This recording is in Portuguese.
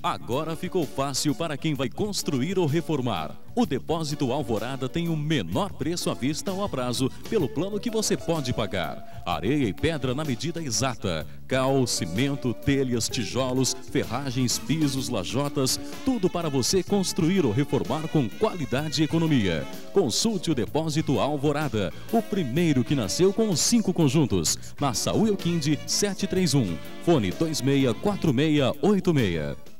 Agora ficou fácil para quem vai construir ou reformar. O Depósito Alvorada tem o menor preço à vista ou a prazo, pelo plano que você pode pagar. Areia e pedra na medida exata. Cal, cimento, telhas, tijolos, ferragens, pisos, lajotas, tudo para você construir ou reformar com qualidade e economia. Consulte o Depósito Alvorada, o primeiro que nasceu com os 5 conjuntos, na Saúl Elquinde 731, fone 264686.